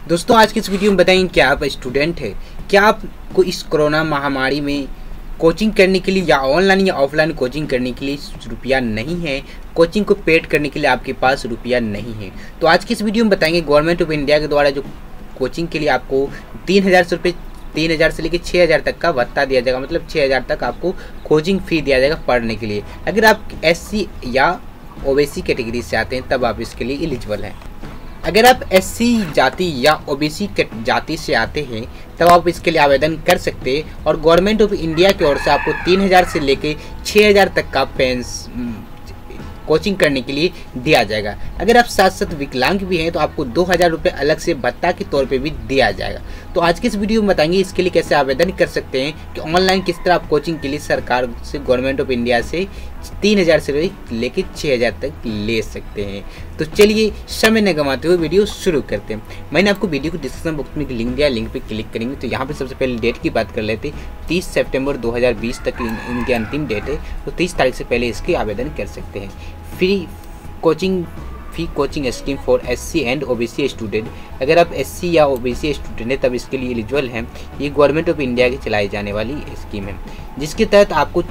दोस्तों आज की इस वीडियो में बताएंगे कि आप स्टूडेंट है, क्या आपको इस कोरोना महामारी में कोचिंग करने के लिए या ऑनलाइन या ऑफलाइन कोचिंग करने के लिए रुपया नहीं है, कोचिंग को पेड करने के लिए आपके पास रुपया नहीं है। तो आज की इस वीडियो में बताएंगे गवर्नमेंट ऑफ इंडिया के द्वारा जो कोचिंग के लिए आपको 3,000 से लेकर 6,000 तक का भत्ता दिया जाएगा, मतलब 6,000 तक आपको कोचिंग फी दिया जाएगा पढ़ने के लिए। अगर आप SC या OBC कैटेगरी से आते हैं तब आप इसके लिए एलिजिबल हैं। अगर आप SC जाति या OBC जाति से आते हैं तब आप इसके लिए आवेदन कर सकते हैं और गवर्नमेंट ऑफ इंडिया की ओर से आपको 3,000 से लेकर 6,000 तक का कोचिंग करने के लिए दिया जाएगा। अगर आप साथ साथ विकलांग भी हैं तो आपको 2,000 रुपये अलग से भत्ता के तौर पे भी दिया जाएगा। तो आज के इस वीडियो में बताएंगे इसके लिए कैसे आवेदन कर सकते हैं कि ऑनलाइन किस तरह आप कोचिंग के लिए सरकार से गवर्नमेंट ऑफ इंडिया से 3,000 से लेकर 6,000 तक ले सकते हैं। तो चलिए समय न गंवाते हुए वीडियो शुरू करते हैं। मैंने आपको वीडियो को डिस्क्रिप्शन बॉक्स में लिंक दिया, लिंक पे क्लिक करेंगे तो यहाँ पे सबसे पहले डेट की बात कर लेते हैं। 30 सितंबर 2020 तक इनकी अंतिम डेट है, तो 30 तारीख से पहले इसके आवेदन कर सकते हैं। Free coaching scheme for SC and OBC student. अगर आप SC या OBC स्टूडेंट हैं तब इसके लिए एलिजिबल हैं। ये गवर्नमेंट ऑफ इंडिया की चलाई जाने वाली स्कीम है जिसके तहत आपको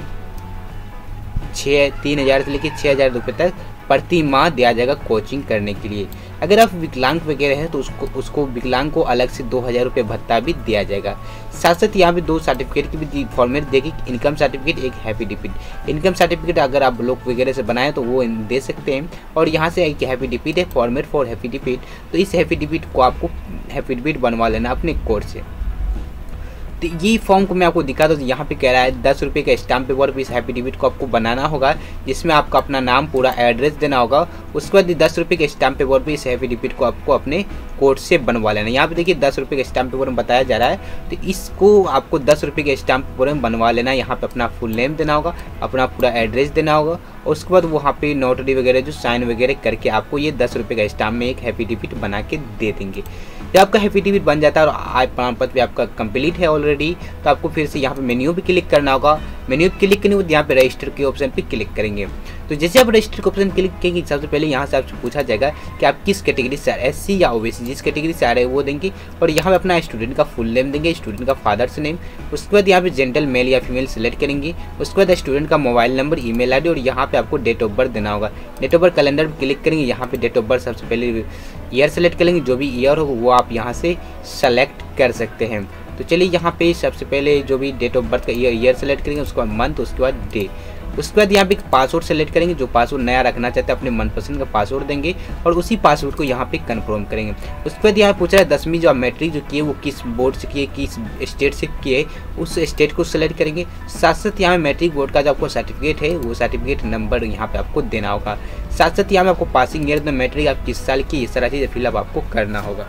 3,000 से लेकर 6,000 रुपये तक प्रति माह दिया जाएगा कोचिंग करने के लिए। अगर आप विकलांग वगैरह हैं तो उसको विकलांग को अलग से 2,000 रुपये भत्ता भी दिया जाएगा। साथ साथ यहाँ पे 2 सर्टिफिकेट की भी फॉर्मेट देगी, इनकम सर्टिफिकेट, एक एफिडेविट। इनकम सर्टिफिकेट अगर आप ब्लॉक वगैरह से बनाए तो वो दे सकते हैं और यहाँ से एक एफिडेविट है, फॉर्मेट फॉर एफिडेविट। तो इस एफिडेविट को आपको एफिडेविट बनवा लेना अपने कोर्ट से। तो ये फॉर्म को मैं आपको दिखा दूँ, यहाँ पे कह रहा है 10 रुपये का स्टाम्प पेपर इस एफिडेविट को आपको बनाना होगा जिसमें आपको अपना नाम, पूरा एड्रेस देना होगा। उसके बाद 10 रुपये के स्टाम्प पेपर पे इस एफिडेविट को आपको अपने कोर्ट से बनवा लेना। यहाँ पे देखिए 10 रुपये के स्टाम्प पेपर में बताया जा रहा है, तो इसको आपको 10 रुपये के स्टाम्प पेपर में बनवा लेना। यहाँ पे अपना फुल नेम देना होगा, अपना पूरा एड्रेस देना होगा और उसके बाद वहाँ पे नोटरी वगैरह जो साइन वगैरह करके आपको ये 10 रुपये का स्टाम्प में एक एफिडेविट बना के दे देंगे। जब आपका एफिडेविट बन जाता है और आय प्रमाण पत्र भी आपका कंप्लीट है ऑलरेडी, तो आपको फिर से यहाँ पे मेन्यू पे क्लिक करना होगा। मेन्यू पे क्लिक करने के बाद यहाँ पे रजिस्टर के ऑप्शन पे क्लिक करेंगे। तो जैसे आप रजिस्टर के ऑप्शन क्लिक करेंगे सबसे पहले यहाँ से आपसे पूछा जाएगा कि आप किस कैटेगरी से आ रहे हैं, SC या OBC। जिस कैटेगरी से आ रहे हैं वो देंगे और यहाँ पे अपना स्टूडेंट का फुल नेम देंगे, स्टूडेंट का फादर्स नेम। उसके बाद यहाँ पे जेंडर मेल या फीमेल सेलेक्ट करेंगे। उसके बाद स्टूडेंट का मोबाइल नंबर, email ID और यहाँ पे आपको डेट ऑफ बर्थ देना होगा। डेट ऑफ बर्थ कैलेंडर पर क्लिक करेंगे, यहाँ पे डेट ऑफ बर्थ सबसे पहले ईयर सेलेक्ट करेंगे, जो भी ईयर हो वो आप यहाँ से सेलेक्ट कर सकते हैं। तो चलिए यहाँ पे सबसे पहले जो भी डेट ऑफ बर्थ का ईयर सेलेक्ट करेंगे, उसके बाद मंथ, उसके बाद डे। उसके बाद यहाँ पे पासवर्ड सेलेक्ट करेंगे, जो पासवर्ड नया रखना चाहते हैं अपने मनपसंद का पासवर्ड देंगे और उसी पासवर्ड को यहाँ पे कंफर्म करेंगे। उसके बाद यहाँ पूछ रहा है 10वीं जो आप मैट्रिक जो किए वो किस बोर्ड से किए, किस स्टेट से किए, उस स्टेट को सेलेक्ट करेंगे। साथ साथ यहाँ मैट्रिक बोर्ड का जो आपको सर्टिफिकेट है वो सर्टिफिकेट नंबर यहाँ पे आपको देना होगा। साथ साथ यहाँ पे आपको पासिंग ईयर तो मैट्रिक आप किस साल की, इस तरह चीज़ फिलअप आपको करना होगा।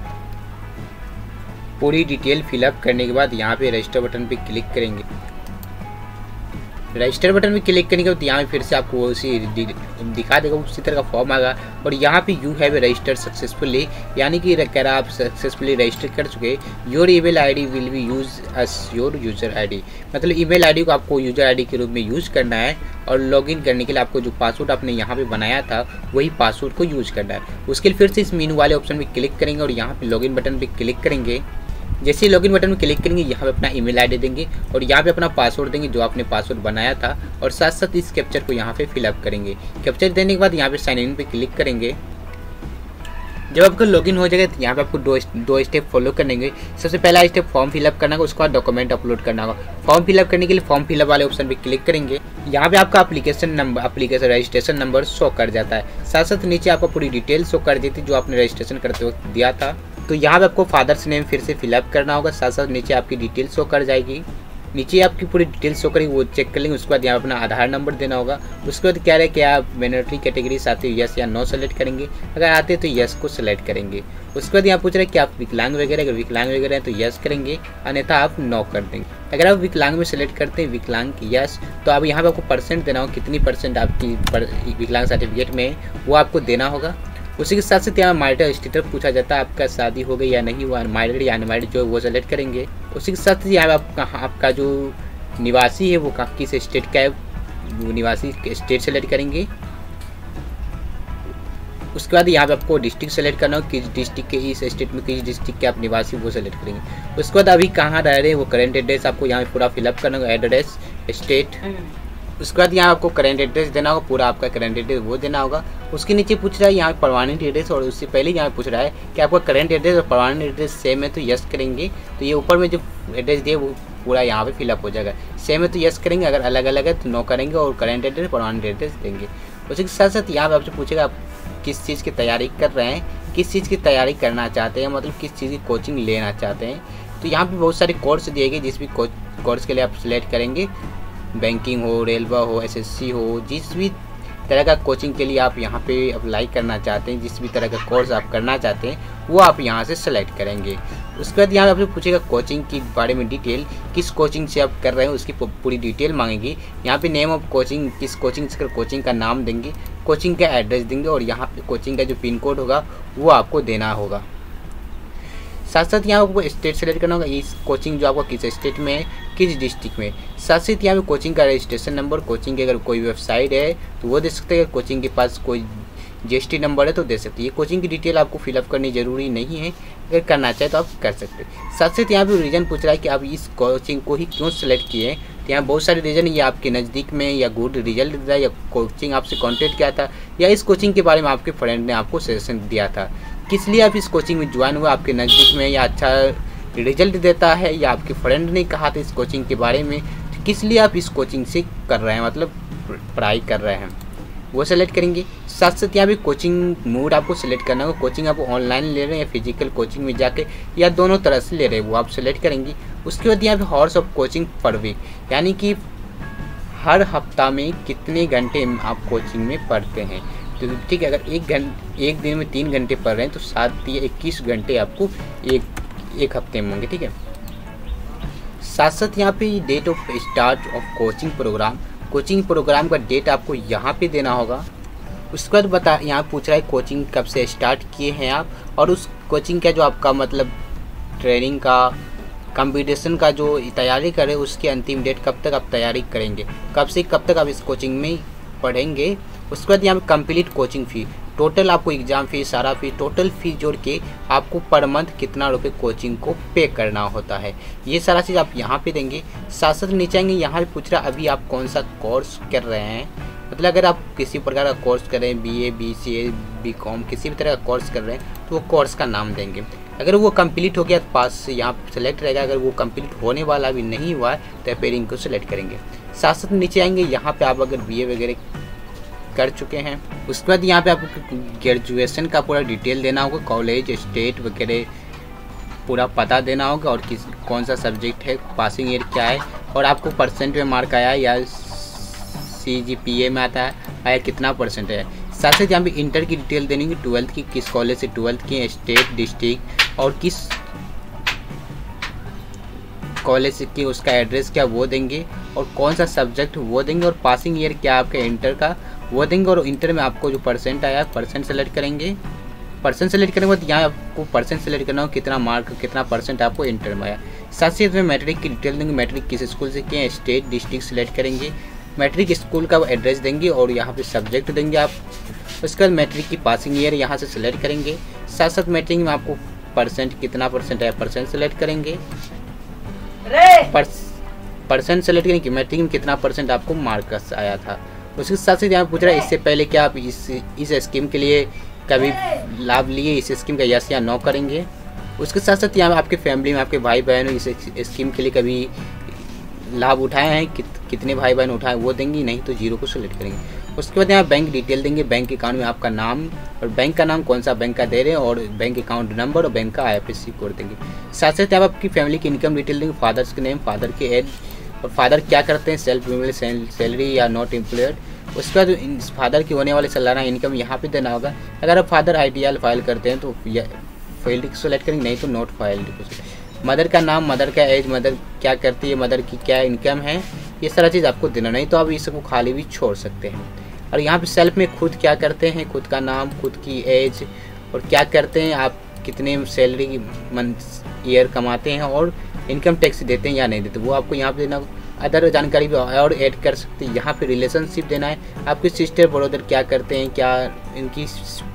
पूरी डिटेल फिलअप करने के बाद यहाँ पे रजिस्टर बटन पे क्लिक करेंगे। रजिस्टर बटन में क्लिक करने के बाद यहाँ फिर से आपको उसी दिखा देगा, उसी तरह का फॉर्म आएगा और यहाँ पे यू हैव रजिस्टर्ड सक्सेसफुली, यानी कि कह रहा आप सक्सेसफुली रजिस्टर कर चुके। Your email ID will be use as your user ID, मतलब ईमेल ID को आपको यूजर ID के रूप में यूज करना है और लॉगिन करने के लिए आपको जो पासवर्ड आपने यहाँ पे बनाया था वही पासवर्ड को यूज करना है। उसके लिए फिर से इस मेनू वाले ऑप्शन में क्लिक करेंगे और यहाँ पे लॉगिन बटन पे क्लिक करेंगे। जैसे ही लॉगिन बटन में क्लिक करेंगे यहाँ पे अपना ईमेल ID देंगे और यहाँ पे अपना पासवर्ड देंगे जो आपने पासवर्ड बनाया था और साथ साथ इस कैप्चर को यहाँ पे फिलअप करेंगे। कैप्चर देने के बाद यहाँ पे साइन इन पे क्लिक करेंगे। जब आपका लॉगिन हो जाएगा तो यहाँ पे आपको दो स्टेप फॉलो करेंगे। सबसे पहला स्टेप फॉर्म फिलअप करना होगा, उसके बाद डॉक्यूमेंट अपलोड करना होगा। फॉर्म फिलअप करने के लिए फॉर्म फिलअप वाले ऑप्शन पे क्लिक करेंगे। यहाँ पे आपका एप्लीकेशन रजिस्ट्रेशन नंबर शो कर जाता है। साथ साथ नीचे आपको पूरी डिटेल शो कर देती है जो आपने रजिस्ट्रेशन करते वक्त दिया था। तो यहाँ पे आपको फादर्स नेम फिर से फिलअप करना होगा। साथ साथ नीचे आपकी डिटेल शो कर जाएगी, नीचे आपकी पूरी डिटेल शो करेंगे, वो चेक कर लेंगे। उसके बाद यहाँ अपना आधार नंबर देना होगा। उसके बाद क्या है कि आप माइनॉरिटी कैटेगरी से आते हो यस या नो सेलेक्ट करेंगे, अगर आते हैं तो यस को सेलेक्ट करेंगे। उसके बाद यहाँ पूछ रहे हैं कि आप विकलांग वगैरह, अगर विकलांग वगैरह हैं तो यस करेंगे, अन्यथा आप नो कर देंगे। अगर आप विकलांग में सेलेक्ट करते हैं विकलांग यस, तो आप यहाँ पे आपको परसेंट देना होगा, कितनी परसेंट आपकी विकलांग सर्टिफिकेट में वो आपको देना होगा। उसी के साथ साथ यहाँ मैरिटल स्टेटस पूछा जाता है, आपका शादी हो गई या नहीं हुआ, मैरिड या अनमैरिड जो है वो सेलेक्ट करेंगे। उसी के साथ साथ यहाँ आपका जो निवासी है वो किस स्टेट का है, वो निवासी स्टेट सेलेक्ट करेंगे। उसके बाद यहाँ पे आपको डिस्ट्रिक्ट सेलेक्ट करना हो, किस डिस्ट्रिक्ट के, इस स्टेट में किस डिस्ट्रिक्ट के आप निवासी वो सेलेक्ट करेंगे। उसके बाद अभी कहाँ रह रहे हैं वो करेंट एड्रेस आपको यहाँ पे पूरा फिलअप करना होगा, एड्रेस, स्टेट। उसके बाद यहाँ आपको करेंट एड्रेस देना होगा, पूरा आपका करेंट एड्रेस वो देना होगा। उसके नीचे पूछ रहा है यहाँ परमानेंट एड्रेस, और उससे पहले यहाँ पूछ रहा है कि आपका करेंट एड्रेस और परमानेंट एड्रेस सेम है तो यस करेंगे। तो ये ऊपर में जो एड्रेस दिए वो पूरा यहाँ पे फिलअप हो जाएगा। सेम है तो यस करेंगे, अगर अलग अलग है तो नो करेंगे, और करेंट एड्रेस परमानेंट एड्रेस देंगे। उसी के साथ साथ यहाँ पे आपसे पूछेगा आप किस चीज़ की तैयारी कर रहे हैं, किस चीज़ की तैयारी करना चाहते हैं, मतलब किस चीज़ की कोचिंग लेना चाहते हैं। तो यहाँ पे बहुत सारे कोर्स दिए गए, जिस भी कोर्स के लिए आप सिलेक्ट करेंगे, बैंकिंग हो, रेलवे हो, एसएससी हो, जिस भी तरह का कोचिंग के लिए आप यहाँ पे अप्लाई करना चाहते हैं, जिस भी तरह का कोर्स आप करना चाहते हैं वो आप यहाँ से सेलेक्ट करेंगे। उसके बाद यहाँ आपसे पूछेगा कोचिंग के बारे में डिटेल, किस कोचिंग से आप कर रहे हैं उसकी पूरी डिटेल मांगेगी। यहाँ पे नेम ऑफ कोचिंग, किस कोचिंग से कोचिंग का नाम देंगे, कोचिंग का एड्रेस देंगे, और यहाँ पे कोचिंग का जो पिन कोड होगा वो आपको देना होगा। साथ साथ यहाँ आपको स्टेट सेलेक्ट करना होगा, इस कोचिंग जो आपको किस स्टेट में है, किस डिस्ट्रिक्ट में। साथ साथ यहाँ पे कोचिंग का रजिस्ट्रेशन नंबर, कोचिंग की अगर कोई वेबसाइट है तो वो दे सकते हैं, कोचिंग के पास कोई जीएसटी नंबर है तो दे सकते हैं। ये कोचिंग की डिटेल आपको फिलअप करनी जरूरी नहीं है, अगर करना चाहे तो आप कर सकते हैं। साथ साथ यहाँ पे रीज़न पूछ रहा है कि आप इस कोचिंग को ही क्यों सेलेक्ट किए हैं। तो यहाँ बहुत सारे रीज़न है, या आपके नज़दीक में, या गुड रिजल्ट दिया, या कोचिंग आपसे कॉन्टेक्ट किया था, या इस कोचिंग के बारे में आपके फ्रेंड ने आपको सजेशन दिया था। किस लिए आप इस कोचिंग में ज्वाइन हुए, आपके नज़दीक में या अच्छा रिजल्ट देता है, या आपके फ्रेंड ने कहा था इस कोचिंग के बारे में, तो किस लिए आप इस कोचिंग से कर रहे हैं, मतलब पढ़ाई कर रहे हैं, वो सेलेक्ट करेंगे। साथ साथ यहाँ भी कोचिंग मोड आपको सेलेक्ट करना होगा, कोचिंग आप ऑनलाइन ले रहे हैं या फिजिकल कोचिंग में जाके, या दोनों तरह से ले रहे हैं वो आप सेलेक्ट करेंगे। उसके बाद यहाँ पे hours of coaching per week, यानी कि हर हफ्ता में कितने घंटे आप कोचिंग में पढ़ते हैं। तो ठीक है, अगर एक दिन में 3 घंटे पढ़ रहे हैं तो 7 या 21 घंटे आपको एक हफ्ते में होंगे। ठीक है, साथ साथ यहाँ पे date of start of coaching program, coaching program का डेट आपको यहाँ पे देना होगा। उसके बाद यहाँ पूछ रहा है कोचिंग कब से स्टार्ट किए हैं आप, और उस कोचिंग का जो आपका मतलब ट्रेनिंग का, कंपटीशन का जो तैयारी करें उसकी अंतिम डेट कब तक आप तैयारी करेंगे, कब से कब तक आप इस कोचिंग में पढ़ेंगे। उसके बाद यहाँ पे कंप्लीट कोचिंग फ़ी, टोटल आपको एग्ज़ाम फीस, सारा फीस, टोटल फीस जोड़ के आपको पर मंथ कितना रुपए कोचिंग को पे करना होता है, ये सारा चीज़ आप यहाँ पे देंगे। साथ साथ नीचे आएंगे, यहाँ पे पूछ रहा अभी आप कौन सा कोर्स कर रहे हैं, मतलब अगर आप किसी प्रकार का कोर्स कर रहे हैं, बीए, बीसीए, बीकॉम, किसी भी तरह का कोर्स कर रहे हैं तो वो कोर्स का नाम देंगे। अगर वो कंप्लीट हो गया तो पास से यहाँ सेलेक्ट रहेगा, अगर वो कंप्लीट होने वाला भी नहीं हुआ है तो पेयरिंग को सिलेक्ट करेंगे। साथ साथ नीचे आएंगे, यहाँ पे आप अगर बीए वगैरह कर चुके हैं, उसके बाद यहाँ पे आपको ग्रेजुएशन का पूरा डिटेल देना होगा, कॉलेज, स्टेट वगैरह पूरा पता देना होगा, और कौन सा सब्जेक्ट है, पासिंग ईयर क्या है, और आपको परसेंट में मार्क आया या CGPA में आता है आया कितना परसेंट है। साथ साथ यहाँ पे इंटर की डिटेल देनी है, 12th की किस कॉलेज से 12th की, स्टेट, डिस्ट्रिक्ट और किस कॉलेज की, उसका एड्रेस क्या वो देंगे, और कौन सा सब्जेक्ट वो देंगे, और पासिंग ईयर क्या आपका इंटर का वो देंगे, और इंटर में आपको जो परसेंट आया परसेंट सेलेक्ट करेंगे। परसेंट सेलेक्ट करने के बाद यहाँ आपको परसेंट सेलेक्ट करना हो, कितना मार्क, कितना परसेंट आपको इंटर में आया। साथ ही इसमें मैट्रिक की डिटेल देंगे, मैट्रिक किस स्कूल से किए, स्टेट, डिस्ट्रिक्ट सेलेक्ट करेंगे, मैट्रिक स्कूल का एड्रेस देंगे, और यहाँ पे सब्जेक्ट देंगे आप। उसके बाद मैट्रिक की पासिंग ईयर यहाँ से सिलेक्ट करेंगे। साथ साथ मैट्रिक में आपको परसेंट कितना परसेंट आया परसेंट सेलेक्ट करेंगे, परसेंट सेलेक्ट करेंगे, मैट्रिक में कितना परसेंट आपको मार्क्स आया था। उसके साथ साथ यहाँ पूछ रहा है इससे पहले क्या आप इस स्कीम के लिए कभी लाभ लिए, इस स्कीम का यस या नो करेंगे। उसके साथ साथ यहाँ आपके फैमिली में आपके भाई बहन इस स्कीम के लिए कभी लाभ उठाए हैं, कितने भाई बहन उठाए वो देंगे, नहीं तो 0 को सेलेक्ट करेंगे। उसके बाद यहाँ बैंक डिटेल देंगे, बैंक अकाउंट में आपका नाम, और बैंक का नाम कौन सा बैंक का दे रहे हैं, और बैंक अकाउंट नंबर, और बैंक का IFSC कोड देंगे। साथ साथ यहाँ आपकी फैमिली की इनकम डिटेल देंगे, फादर्स के नेम, फादर की एज, और फादर क्या करते हैं, सेल्फ एम्प्लॉयड, सैलरी या नॉट एम्प्लॉयड। उसके बाद फादर की होने वाली सालाना इनकम यहाँ पे देना होगा। अगर आप फादर ITR फाइल करते हैं तो फाइल्ड को सेलेक्ट करेंगे, नहीं तो नॉट फाइल्ड को। मदर का नाम, मदर का एज, मदर क्या करती है, मदर की क्या इनकम है, ये सारा चीज़ आपको देना, नहीं तो आप इसको खाली भी छोड़ सकते हैं। और यहाँ पे सेल्फ में खुद क्या करते हैं, खुद का नाम, खुद की एज, और क्या करते हैं आप, कितने सैलरी मंथ ईयर कमाते हैं, और इनकम टैक्स देते हैं या नहीं देते, वो आपको यहाँ पे देना। अदर जानकारी भी और ऐड कर सकते हैं। यहाँ पे रिलेशनशिप देना है, आपके सिस्टर ब्रदर क्या करते हैं, क्या इनकी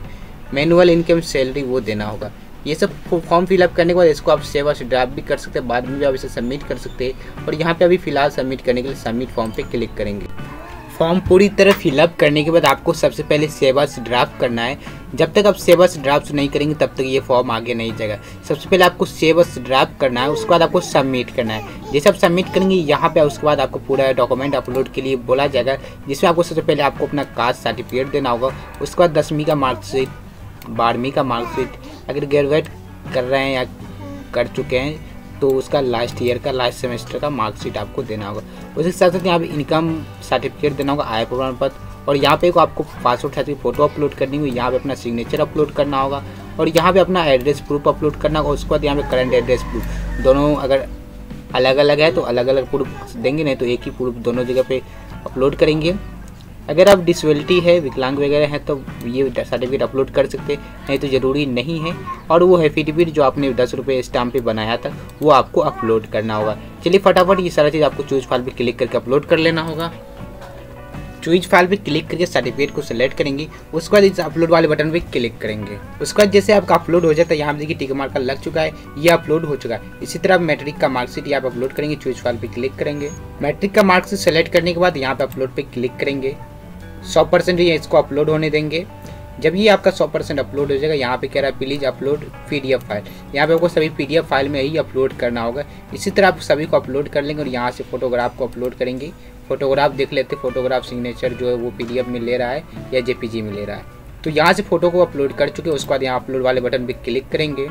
मैनुअल इनकम सैलरी वो देना होगा। ये सब फॉर्म फिलअप करने के बाद इसको आप सेव एज़ ड्राफ्ट भी कर सकते हैं, बाद में भी आप इसे सबमिट कर सकते हैं। और यहाँ पे अभी फ़िलहाल सबमिट करने के लिए सबमिट फॉर्म पे क्लिक करेंगे। फॉर्म पूरी तरह फिलअप करने के बाद आपको सबसे पहले सेव एज़ ड्राफ्ट करना है। जब तक आप सेव एज़ ड्राफ्ट नहीं करेंगे तब तक ये फॉर्म आगे नहीं जाएगा। सबसे पहले आपको सेव एज़ ड्राफ्ट करना है, उसके बाद आपको सबमिट करना है। जैसे आप सबमिट करेंगे यहाँ पे उसके बाद आपको पूरा डॉक्यूमेंट अपलोड के लिए बोला जाएगा, जिसमें आपको सबसे पहले आपको अपना कास्ट सर्टिफिकेट देना होगा। उसके बाद 10वीं का मार्कशीट, 12वीं का मार्कशीट, अगर ग्रेजुएट कर रहे हैं या कर चुके हैं तो उसका लास्ट ईयर का, लास्ट सेमेस्टर का मार्कशीट आपको देना होगा। उसके साथ साथ यहाँ पे इनकम सर्टिफिकेट देना होगा, आय प्रमाण पत्र, और यहाँ पे आपको पासपोर्ट साइज की फ़ोटो अपलोड करनी होगी। यहाँ पे अपना सिग्नेचर अपलोड करना होगा और यहाँ पे अपना एड्रेस प्रूफ अपलोड करना होगा। उसके बाद यहाँ पे करंट एड्रेस प्रूफ, दोनों अगर अलग अलग है तो अलग अलग प्रूफ देंगे, नहीं तो एक ही प्रूफ दोनों जगह पे अपलोड करेंगे। अगर आप डिसेबिलिटी है, विकलांग वगैरह है तो ये सर्टिफिकेट अपलोड कर सकते हैं, नहीं तो ज़रूरी नहीं है। और वो एफिडेविट जो आपने 10 रुपये स्टाम्प पे बनाया था वो आपको अपलोड करना होगा। चलिए फटाफट ये सारा चीज़ आपको चूज फाइल पे क्लिक करके अपलोड कर लेना होगा। चूज फाइल पे क्लिक करके सर्टिफिकेट को सिलेक्ट करेंगे, उसके बाद इस अपलोड वाले बटन पे क्लिक करेंगे। उसके बाद जैसे आपका अपलोड हो जाता है, यहाँ पे देखिए टिक मार्क लग चुका है, ये अपलोड हो चुका है। इसी तरह मैट्रिक का मार्कशीट यहाँ पे अपलोड करेंगे, चूज फाइल पे क्लिक करेंगे। मैट्रिक का मार्कशीट सेलेक्ट करने के बाद यहाँ पे अपलोड पे क्लिक करेंगे। 100% ही इसको अपलोड होने देंगे। जब ये आपका 100% अपलोड हो जाएगा, यहाँ पे कह रहा है प्लीज अपलोड PDF फाइल, यहाँ पे आपको सभी PDF फाइल में ही अपलोड करना होगा। इसी तरह आप सभी को अपलोड कर लेंगे और यहाँ से फोटोग्राफ को अपलोड करेंगे। फोटोग्राफ देख लेते, फोटोग्राफ सिग्नेचर जो है वो PDF में ले रहा है या JPG में ले रहा है। तो यहाँ से फोटो को अपलोड कर चुके, उसके बाद यहाँ अपलोड वाले बटन पर क्लिक करेंगे।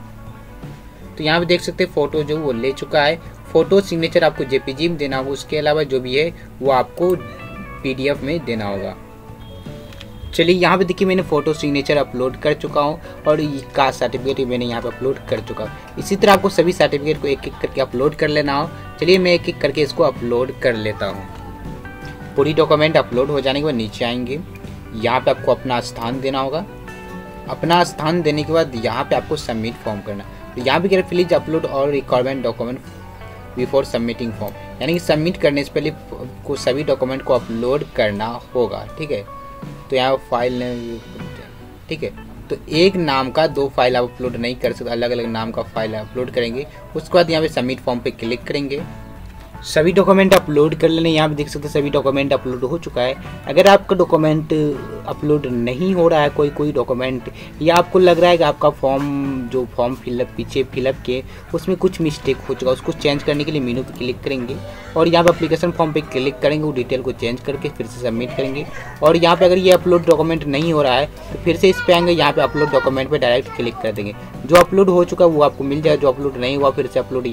तो यहाँ पे देख सकते हैं फोटो जो वो ले चुका है। फोटो सिग्नेचर आपको JPG में देना होगा, उसके अलावा जो भी है वो आपको PDF में देना होगा। चलिए यहाँ पे देखिए मैंने फ़ोटो सिग्नेचर अपलोड कर चुका हूँ और कास्ट सर्टिफिकेट मैंने यहाँ पे अपलोड कर चुका हूँ। इसी तरह आपको सभी सर्टिफिकेट को एक एक करके अपलोड कर लेना हो। चलिए मैं एक एक करके इसको अपलोड कर लेता हूँ। पूरी डॉक्यूमेंट अपलोड हो जाने के बाद नीचे आएंगे, यहाँ पे आपको अपना स्थान देना होगा। अपना स्थान देने के बाद यहाँ पे आपको सबमिट फॉर्म करना। तो यहाँ पे प्लीज अपलोड और requirement document before submitting form, यानी कि सबमिट करने से पहले को सभी डॉक्यूमेंट को अपलोड करना होगा। ठीक है, तो यहाँ फाइल, ठीक है, तो एक नाम का 2 फाइल आप अपलोड नहीं कर सकते, अलग अलग नाम का फाइल अपलोड करेंगे। उसके बाद यहाँ पे सबमिट फॉर्म पे क्लिक करेंगे। सभी डॉक्यूमेंट अपलोड कर लेने, यहाँ पे देख सकते हैं सभी डॉक्यूमेंट अपलोड हो चुका है। अगर आपका डॉक्यूमेंट अपलोड नहीं हो रहा है, कोई डॉक्यूमेंट, या आपको लग रहा है कि आपका फॉर्म फिलअप पीछे फिलअप किए उसमें कुछ मिस्टेक हो चुका है, उसको चेंज करने के लिए मेनू पे क्लिक करेंगे और यहाँ पे एप्लीकेशन फॉर्म पे क्लिक करेंगे, वो डिटेल को चेंज करके फिर से सबमिट करेंगे। और यहाँ पे अगर ये अपलोड डॉक्यूमेंट नहीं हो रहा है तो फिर से इस पे आएंगे, यहाँ पे अपलोड डॉक्यूमेंट पे डायरेक्ट क्लिक कर देंगे। जो अपलोड हो चुका है वो आपको मिल जाएगा, जो अपलोड नहीं हुआ फिर से अपलोड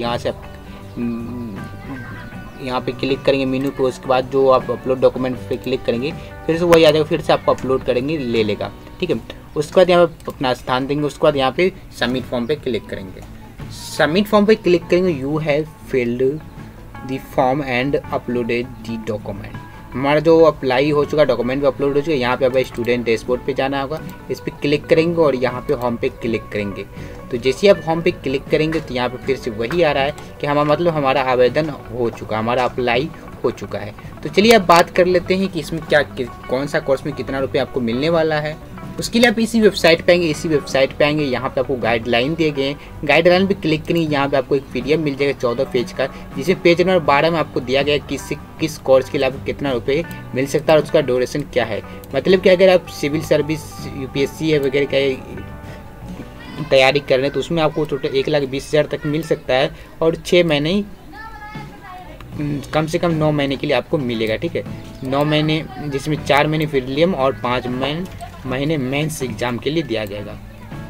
यहाँ पे क्लिक करेंगे मेनू पे। उसके बाद जो आप अपलोड डॉक्यूमेंट पे क्लिक करेंगे फिर से वही आ जाएगा, फिर से आपको अपलोड करेंगे, ले लेगा। ठीक है, उसके बाद यहाँ पे अपना स्थान देंगे। उसके बाद यहाँ पे सबमिट फॉर्म पे क्लिक करेंगे। सबमिट फॉर्म पे क्लिक करेंगे, you have filled the form and uploaded the document. हमारा जो अप्लाई हो चुका डॉक्यूमेंट भी अपलोड हो चुका है। यहाँ पे अब स्टूडेंट डैशबोर्ड पे जाना होगा, इस पर क्लिक करेंगे और यहाँ पे होम पे क्लिक करेंगे। तो जैसे ही आप होम पे क्लिक करेंगे तो यहाँ पे फिर से वही आ रहा है कि हमारा आवेदन हो चुका, हमारा अप्लाई हो चुका है। तो चलिए अब बात कर लेते हैं कि इसमें कौन सा कोर्स में कितना रुपये आपको मिलने वाला है। उसके लिए आप इसी वेबसाइट पे आएंगे, यहाँ पे आपको गाइडलाइन दिए गए हैं। गाइडलाइन पे क्लिक करेंगे, यहाँ पे आपको एक PDF मिल जाएगा 14 पेज का, जिसमें पेज नंबर 12 में आपको दिया गया किस कोर्स के लिए आपको कितना रुपये मिल सकता है और उसका ड्यूरेशन क्या है। मतलब कि अगर आप सिविल सर्विस UPSC वगैरह का तैयारी कर रहे हैं तो उसमें आपको टोटल 1,20,000 तक मिल सकता है और 6 महीने, कम से कम 9 महीने के लिए आपको मिलेगा। ठीक है, 9 महीने जिसमें 4 महीने प्रीलिम और 5 महीने मेंस एग्जाम के लिए दिया जाएगा।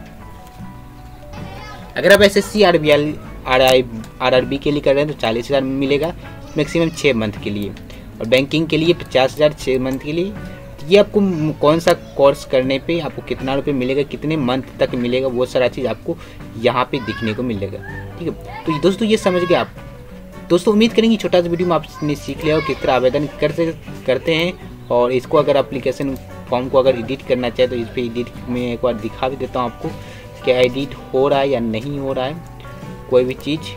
अगर आप SSC RRB के लिए कर रहे हैं तो 40,000 मिलेगा मैक्सिमम 6 मंथ के लिए, और बैंकिंग के लिए 50,000 6 मंथ के लिए। ये आपको कौन सा कोर्स करने पे आपको कितना रुपये मिलेगा, कितने मंथ तक मिलेगा, वो सारा चीज़ आपको यहाँ पे दिखने को मिलेगा। ठीक है, तो दोस्तों ये समझ गए आप। दोस्तों उम्मीद करेंगे छोटा सा वीडियो में आपने सीख लिया हो किस तरह आवेदन करते हैं। और इसको अगर एप्लीकेशन फॉर्म को अगर एडिट करना चाहे तो इस पर एडिट में एक बार दिखा भी देता हूँ आपको क्या एडिट हो रहा है या नहीं हो रहा है कोई भी चीज़।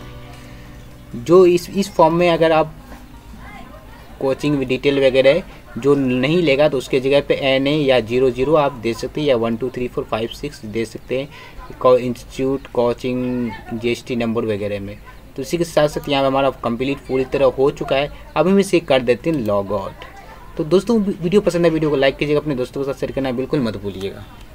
जो इस फॉर्म में अगर आप कोचिंग डिटेल वगैरह जो नहीं लेगा तो उसके जगह पे NA या 00 आप दे सकते हैं, या 1 2 3 4 5 6 दे सकते हैं इंस्टीट्यूट, कोचिंग, GST नंबर वगैरह में। तो इसी के साथ साथ यहाँ हमारा कंप्लीट पूरी तरह हो चुका है। अब हम इसे कर देते हैं लॉग आउट। तो दोस्तों वीडियो पसंद है, वीडियो को लाइक कीजिएगा, अपने दोस्तों के साथ शेयर करना बिल्कुल मत भूलिएगा।